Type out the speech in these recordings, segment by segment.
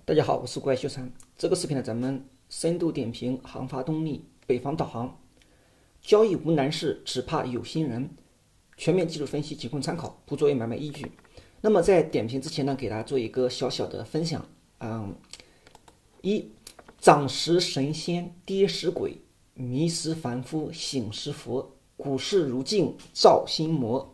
大家好，我是怪秀山。这个视频呢，咱们深度点评航发动力北方导航，交易无难事，只怕有心人。全面技术分析仅供参考，不作为买卖依据。那么在点评之前呢，给大家做一个小小的分享。涨时神仙，跌时鬼，迷时凡夫，醒时佛。股市如镜，照心魔。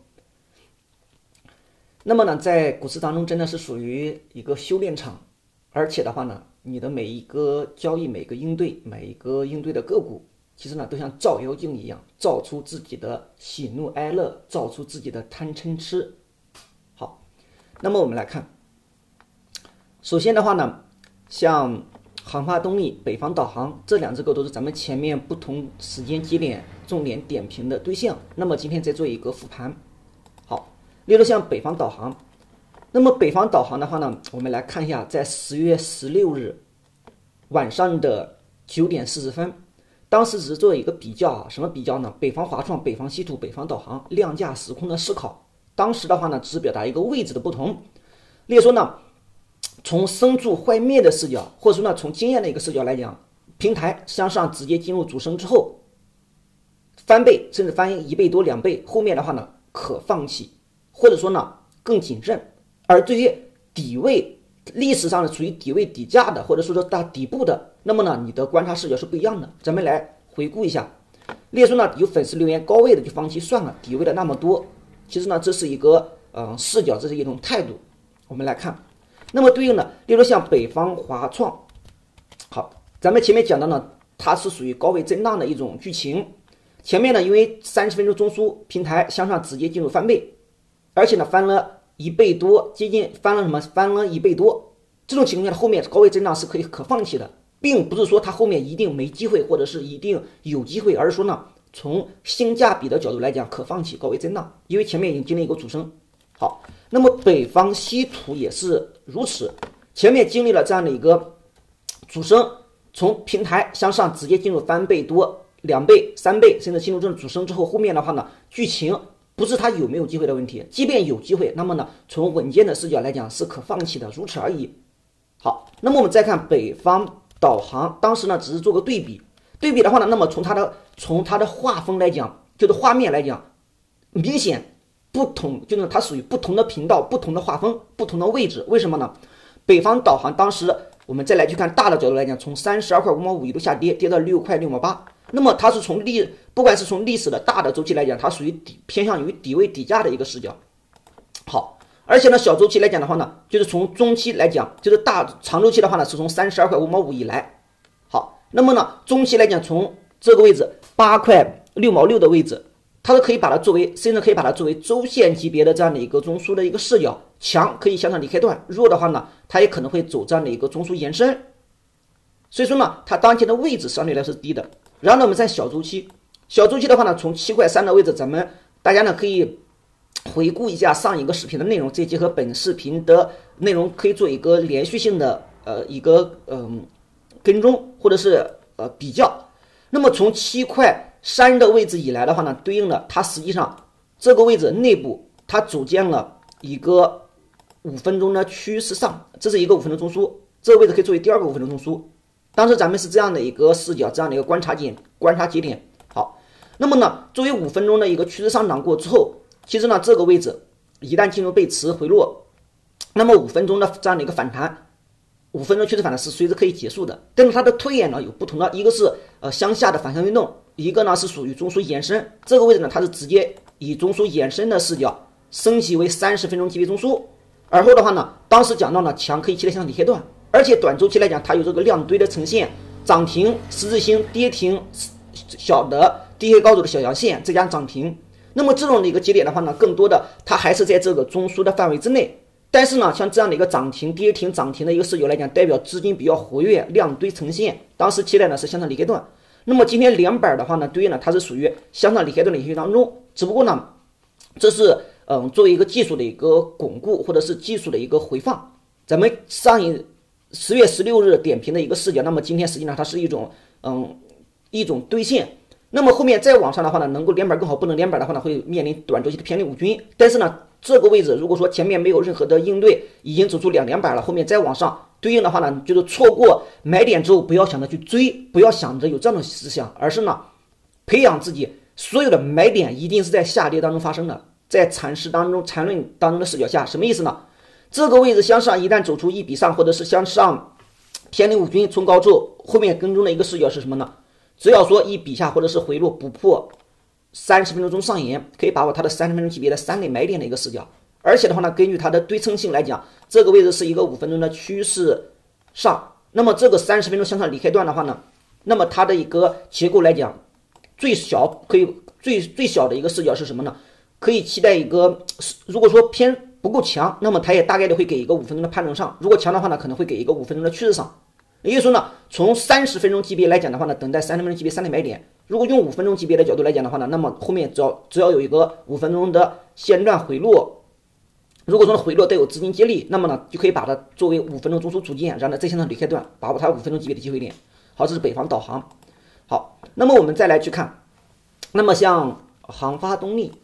那么呢，在股市当中真的是属于一个修炼场，而且的话呢，你的每一个交易、每个应对、每一个应对的个股，其实呢都像照妖镜一样，照出自己的喜怒哀乐，照出自己的贪嗔痴。好，那么我们来看，首先的话呢，像航发动力、北方导航这两只个都是咱们前面不同时间节点重点点评的对象。那么今天再做一个复盘。好，例如像北方导航，那么北方导航的话呢，我们来看一下，在10月16日晚上的9点40分，当时只是做一个比较啊，什么比较呢？北方华创、北方稀土、北方导航量价时空的思考。当时的话呢，只是表达一个位置的不同。例如说呢，从生住坏灭的视角，或者说呢，从经验的一个视角来讲，平台向上直接进入主升之后，翻倍甚至翻1倍多、2倍，后面的话呢可放弃，或者说呢更谨慎。而对于底位，历史上的处于底位底价的，或者说大底部的，那么呢你的观察视角是不一样的。咱们来回顾一下，例如说呢，有粉丝留言高位的就放弃算了，底位的那么多，其实呢这是一个视角，这是一种态度。我们来看，那么对应的，例如像北方华创，好，咱们前面讲到呢，它是属于高位震荡的一种剧情。前面呢，因为30分钟中枢平台向上直接进入翻倍，而且呢翻了1倍多，接近翻了什么？翻了1倍多。这种情况下，后面高位震荡是可放弃的，并不是说它后面一定没机会，或者是一定有机会，而是说呢，从性价比的角度来讲，可放弃高位震荡，因为前面已经经历一个主升。好，那么北方稀土也是如此，前面经历了这样的一个主升，从平台向上直接进入翻倍多、2倍、3倍，甚至进入这种主升之后，后面的话呢，剧情不是它有没有机会的问题，即便有机会，那么呢，从稳健的视角来讲是可放弃的，如此而已。好，那么我们再看北方导航，当时呢只是做个对比的话呢，那么从它的画风来讲，就是画面来讲，明显不同，就是它属于不同的频道、不同的画风、不同的位置。为什么呢？北方导航当时我们再来去看大的角度来讲，从32块5毛5一路下跌，跌到6块6毛8。那么它是不管是从历史的大的周期来讲，它属于偏向于底位底价的一个视角。好，而且呢小周期来讲的话呢，就是从中期来讲，就是长周期的话呢，是从32块5毛5以来。好，那么呢中期来讲，从这个位置8块6毛6的位置，它是可以把它作为，甚至可以把它作为周线级别的这样的一个中枢的一个视角，强可以向上离开段，弱的话呢，它也可能会走这样的一个中枢延伸。所以说呢，它当前的位置相对来说是低的。然后呢，我们在小周期的话呢，从7块3的位置，大家呢可以回顾一下上一个视频的内容，再结合本视频的内容，可以做一个连续性的跟踪或者是比较。那么从7块3的位置以来的话呢，对应的它实际上这个位置内部它组建了一个5分钟的趋势上，这是一个5分钟中枢，这个位置可以作为第二个5分钟中枢。当时咱们是这样的一个视角，这样的一个观察节点。好，那么呢，作为5分钟的一个趋势上涨过之后，其实呢这个位置一旦进入背驰回落，那么5分钟的这样的一个反弹，5分钟趋势反弹是随时可以结束的。但是它的推演呢有不同的，一个是向下的反向运动，一个呢是属于中枢延伸。这个位置呢，它是直接以中枢延伸的视角升级为30分钟级别中枢。而后的话呢，当时讲到呢，强可以期待向上离开段。而且短周期来讲，它有这个量堆的呈现，涨停、十字星、跌停、小的低黑高走的小阳线，再加上涨停。那么这种的一个节点的话呢，更多的它还是在这个中枢的范围之内。但是呢，像这样的一个涨停、跌停、涨停的一个视角来讲，代表资金比较活跃，量堆呈现。当时期待呢是向上离开段。那么今天连板的话呢，对应呢它是属于向上离开段的延续当中，只不过呢，这是作为一个技术的一个巩固，或者是技术的一个回放。咱们10月16日点评的一个视角，那么今天实际上它是一种兑现。那么后面再往上的话呢，能够连板更好，不能连板的话呢，会面临短周期的偏离5均。但是呢， 这个位置如果说前面没有任何的应对，已经走出两板了，后面再往上对应的话呢，就是错过买点之后，不要想着去追，不要想着有这种思想，而是呢培养自己所有的买点一定是在下跌当中发生的，在禅师当中禅论当中的视角下，什么意思呢？这个位置向上一旦走出一笔上，或者是向上偏离五均冲高之后，后面跟踪的一个视角是什么呢？只要说一笔下或者是回落不破30分钟中上沿，可以把握它的30分钟级别的3类买点的一个视角。而且的话呢，根据它的对称性来讲，这个位置是一个5分钟的趋势上，那么这个30分钟向上离开段的话呢，那么它的一个结构来讲，最小的一个视角是什么呢？可以期待一个，如果说偏不够强，那么它也大概率会给一个5分钟的判断上；如果强的话呢，可能会给一个5分钟的趋势上。也就是说呢，从30分钟级别来讲的话呢，等待30分钟级别3类买点。如果用5分钟级别的角度来讲的话呢，那么后面只要有一个5分钟的线段回落，如果说回落带有资金接力，那么呢就可以把它作为5分钟中枢组件，然后再向上离开段，把握它5分钟级别的机会点。好，这是北方导航。好，那么我们再来去看，那么像航发动力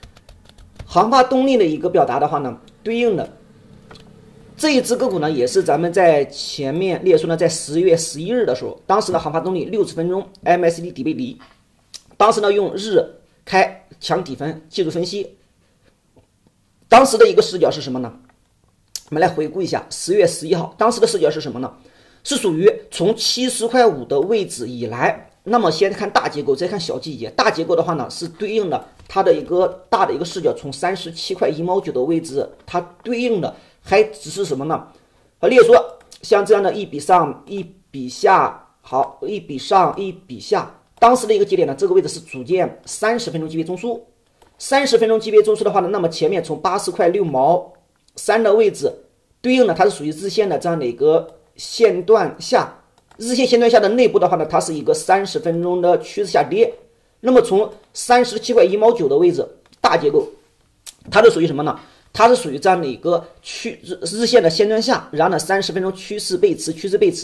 的一个表达的话呢，对应的这一只个股呢，也是咱们在前面列出呢，在10月11日的时候，当时的航发动力60分钟 MACD 底背离，当时呢用日开强底分技术分析，当时的一个视角是什么呢？我们来回顾一下10月11号，当时的视角是什么呢？是属于从70.5块的位置以来，那么先看大结构，再看小季节。大结构的话呢，是对应的它的一个大的一个视角，从37.1毛9的位置，它对应的还只是什么呢？例如说像这样的一笔上一笔下，好，一笔上一笔下，当时的一个节点呢，这个位置是组建30分钟级别中枢。30分钟级别中枢的话呢，那么前面从80.6毛3的位置对应的它是属于日线的这样的一个线段下，日线线段下的内部的话呢，它是一个30分钟的趋势下跌。那么从37.1毛9的位置大结构，它是属于什么呢？它是属于这样的一个日线的线段下，然后呢30分钟趋势背驰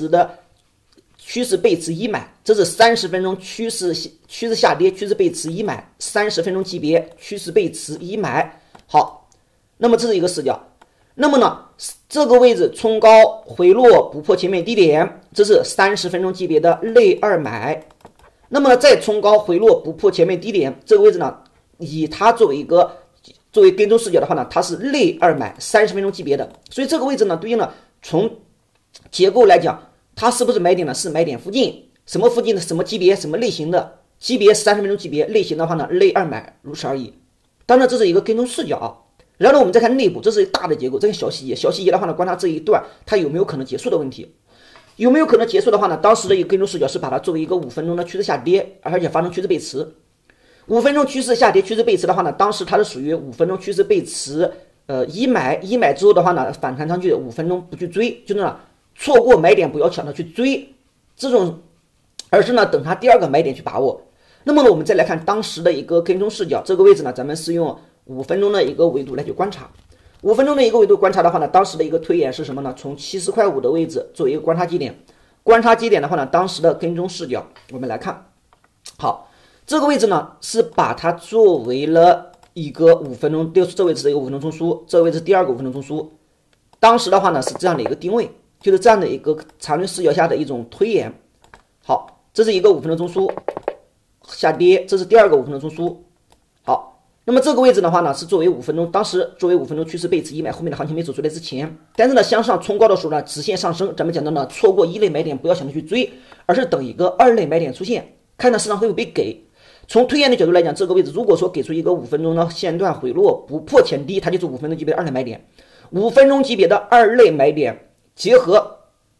已买，这是30分钟趋势下跌，趋势背驰已买，30分钟级别趋势背驰已买。好，那么这是一个视角。那么呢，这个位置冲高回落不破前面低点，这是30分钟级别的类2买。那么再冲高回落不破前面低点，这个位置呢，以它作为跟踪视角的话呢，它是类2买30分钟级别的，所以这个位置呢，对应了从结构来讲，它是不是买点呢？是买点附近，什么附近的什么级别什么类型的级别30分钟级别，类型的话呢，类2买，如此而已。当然这是一个跟踪视角啊。然后呢，我们再看内部，这是大的结构，这个小细节，小细节的话呢，观察这一段它有没有可能结束的问题。有没有可能结束的话呢，当时的一个跟踪视角是把它作为一个5分钟的趋势下跌，而且发生趋势背驰。5分钟趋势下跌趋势背驰的话呢，当时它是属于5分钟趋势背驰已买之后的话呢，反弹上去5分钟不去追，就是呢错过买点不要抢着去追这种，而是呢等它第二个买点去把握。那么呢，我们再来看当时的一个跟踪视角，这个位置呢，咱们是用5分钟的一个维度来去观察。5分钟的一个维度观察的话呢，当时的一个推演是什么呢？从70.5的位置作为一个观察基点，观察基点的话呢，当时的跟踪视角我们来看。好，这个位置呢是把它作为了一个5分钟，这位置的一个5分钟中枢，这个位置第二个5分钟中枢。当时的话呢是这样的一个定位，就是这样的一个缠论视角下的一种推演。好，这是一个5分钟中枢下跌，这是第二个5分钟中枢。好。那么这个位置的话呢，是作为5分钟，当时作为5分钟趋势背驰已买，后面的行情没走出来之前，但是呢向上冲高的时候呢，直线上升，咱们讲到呢，错过1类买点不要想着去追，而是等一个2类买点出现，看看市场会不会给。从推演的角度来讲，这个位置如果说给出一个5分钟的线段回落不破前低，它就是5分钟级别的2类买点。5分钟级别的2类买点结合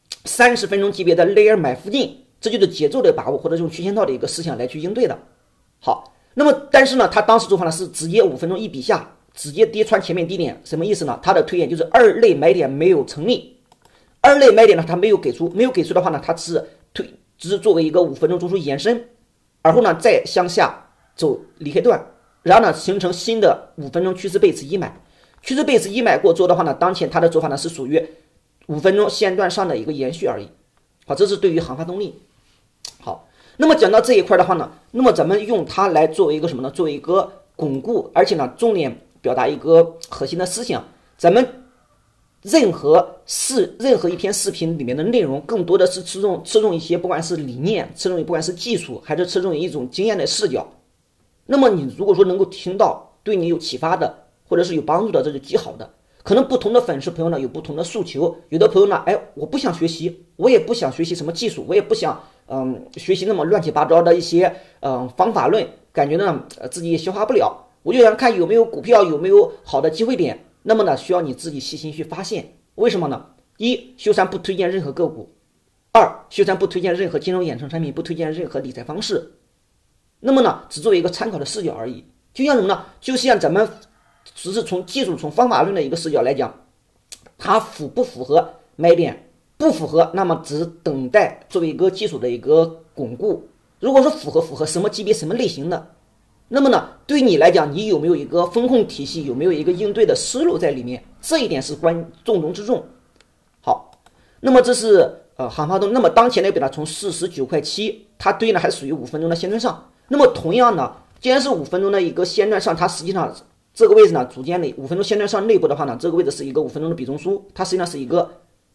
30分钟级别的类2买附近，这就是节奏的把握或者用曲线套的一个思想来去应对的。好。那么但是呢，他当时做法呢是直接5分钟一笔下，直接跌穿前面低点，什么意思呢？他的推演就是2类买点没有成立，2类买点呢他没有给出的话呢，他只是作为一个5分钟中枢延伸，而后呢再向下走离开段，然后呢形成新的5分钟趋势背驰已买，趋势背驰已买过之后的话呢，当前他的做法呢是属于5分钟线段上的一个延续而已。好，这是对于航发动力。好。那么讲到这一块的话呢，那么咱们用它来作为一个什么呢？作为一个巩固，而且呢重点表达一个核心的思想，咱们任何一篇视频里面的内容，更多的是侧重一些，不管是理念，不管是技术，还是侧重于一种经验的视角。那么你如果说能够听到对你有启发的，或者是有帮助的，这就极好的。可能不同的粉丝朋友呢有不同的诉求，有的朋友呢，我不想学习，我也不想学习什么技术，我也不想学习那么乱七八糟的一些方法论，感觉呢自己也消化不了，我就想看有没有股票，有没有好的机会点。那么呢，需要你自己细心去发现。为什么呢？一，修禅不推荐任何个股；二，修禅不推荐任何金融衍生产品，不推荐任何理财方式。那么呢，只作为一个参考的视角而已。就像什么呢？就像咱们只是从技术、从方法论的一个视角来讲，它符不符合买点？不符合，那么只等待作为一个技术的一个巩固。如果说符合什么级别、什么类型的，那么呢，对你来讲，你有没有一个风控体系，有没有一个应对的思路在里面？这一点是重中之重。好，那么这是航发动。那么当前的表达从49.7块，它对应的还属于5分钟的线段上。那么同样呢，既然是5分钟的一个线段上，它实际上这个位置呢，组间的5分钟线段上内部的话呢，这个位置是一个5分钟的比中枢，它实际上是一个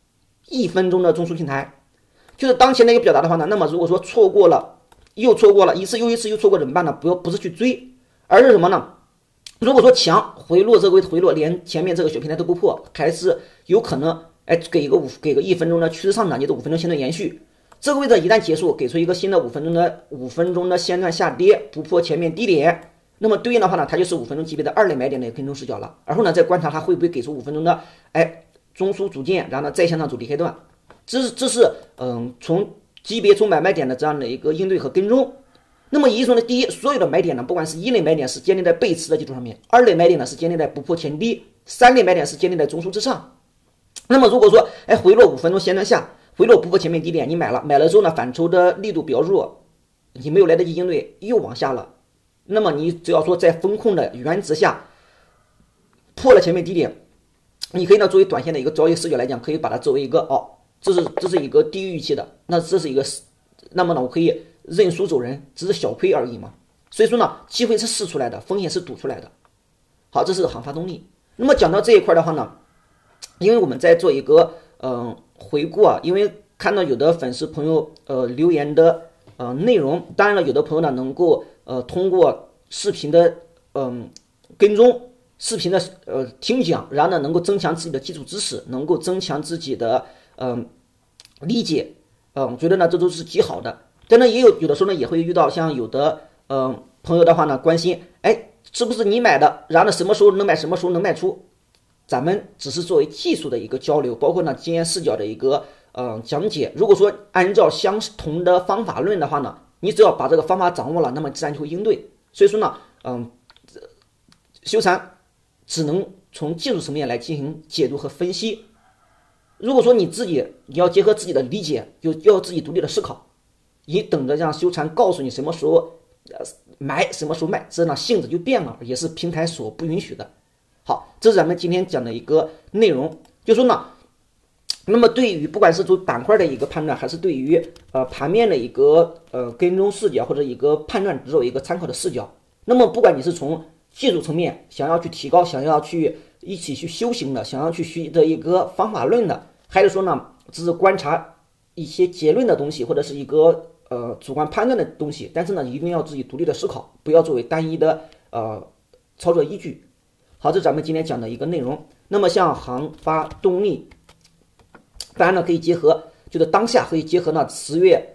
1分钟的中枢平台。就是当前的一个表达的话呢，那么如果说错过了，一次又一次又错过怎么办呢？不是去追，而是什么呢？如果说强回落，这个位置回落连前面这个小平台都不破，还是有可能给个1分钟的趋势上涨，你的5分钟线段延续。这个位置一旦结束，给出一个新的5分钟的线段下跌，不破前面低点，那么对应的话呢，它就是5分钟级别的2类买点的跟踪视角了。然后呢，再观察它会不会给出5分钟的中枢组件，然后呢再向上走低开段。这是从级别从买卖点的这样的一个应对和跟踪。那么也就是说呢，第一，所有的买点呢，不管是1类买点是建立在背驰的基础上面，2类买点呢是建立在不破前低，3类买点是建立在中枢之上。那么如果说回落5分钟线段下，回落不破前面低点，你买了之后呢，反抽的力度比较弱，你没有来得及应对，又往下了。那么你只要说在风控的原则下破了前面低点，你可以呢作为短线的一个交易视角来讲，可以把它作为一个这是一个低于预期的，那么呢我可以认输走人，只是小亏而已嘛。所以说呢，机会是试出来的，风险是赌出来的。好，这是航发动力。那么讲到这一块的话呢，因为我们在做一个回顾啊，因为看到有的粉丝朋友留言的内容，当然了，有的朋友呢能够通过视频的跟踪，视频的听讲，然后呢能够增强自己的基础知识，能够增强自己的理解，我觉得呢这都是极好的。但呢有的时候呢也会遇到像有的朋友的话呢关心，是不是你买的，然后呢什么时候能买，什么时候能卖出？咱们只是作为技术的一个交流，包括呢经验视角的一个讲解。如果说按照相同的方法论的话呢，你只要把这个方法掌握了，那么自然就会应对。所以说呢，修禅只能从技术层面来进行解读和分析。如果说你要结合自己的理解，要自己独立的思考，你等着让修禅告诉你什么时候买，什么时候卖，这样性质就变了，也是平台所不允许的。好，这是咱们今天讲的一个内容，就说呢，那么对于不管是做板块的一个判断，还是对于盘面的一个跟踪视角或者一个判断，只有一个参考的视角。那么不管你是从技术层面想要去提高，想要去一起去修行的，想要去学的一个方法论的，还是说呢只是观察一些结论的东西，或者是一个主观判断的东西，但是呢一定要自己独立的思考，不要作为单一的操作依据。好，这是咱们今天讲的一个内容。那么像航发动力，当然呢可以结合，就是当下可以结合呢10月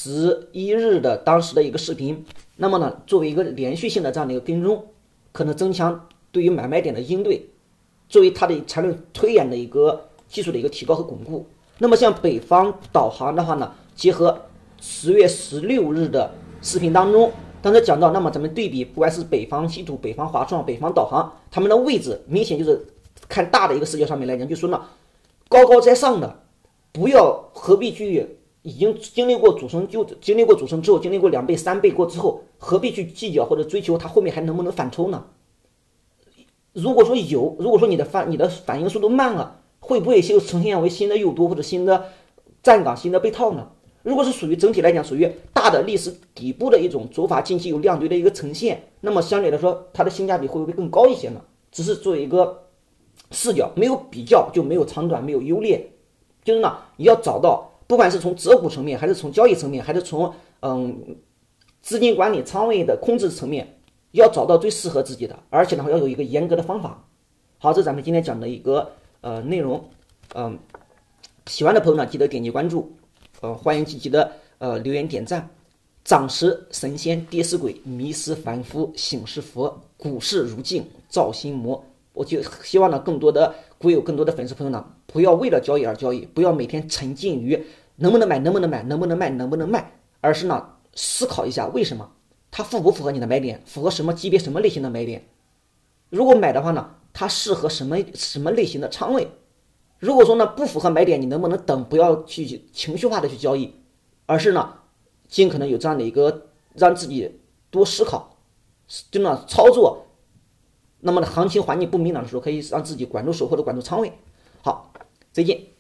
11日的当时的一个视频，那么呢作为一个连续性的这样的一个跟踪，可能增强对于买卖点的应对，作为它的缠论推演的一个技术的一个提高和巩固。那么像北方导航的话呢，结合10月16日的视频当中，当时讲到，那么咱们对比，不管是北方稀土、北方华创、北方导航，他们的位置明显就是看大的一个视角上面来讲，就说呢，高高在上的，何必去已经经历过主升之后，经历过2倍、3倍过之后，何必去计较或者追求它后面还能不能反抽呢？如果说你的反应速度慢了，会不会就呈现为新的诱多或者新的站岗、新的被套呢？如果是属于整体来讲属于大的历史底部的一种走法，近期有量堆的一个呈现，那么相对来说它的性价比会不会更高一些呢？ 只是做一个视角，没有比较就没有长短，没有优劣。就是呢，你要找到，不管是从择股层面，还是从交易层面，还是从资金管理仓位的控制层面，要找到最适合自己的，而且呢要有一个严格的方法。好，这是咱们今天讲的一个内容。喜欢的朋友呢，记得点击关注，欢迎积极的留言点赞。涨时神仙，跌时鬼，迷失凡夫，醒时佛，股市如镜，照心魔。我就希望呢，更多的股友，更多的粉丝朋友呢，不要为了交易而交易，不要每天沉浸于能不能买，能不能买，能不能卖，能不能卖，而是呢思考一下为什么它符不符合你的买点，符合什么级别、什么类型的买点。如果买的话呢，它适合什么类型的仓位。如果说呢不符合买点，你能不能等，不要去情绪化的去交易，而是呢尽可能有这样的一个让自己多思考，就呢操作。那么呢行情环境不明朗的时候，可以让自己管住手或者管住仓位。好，再见。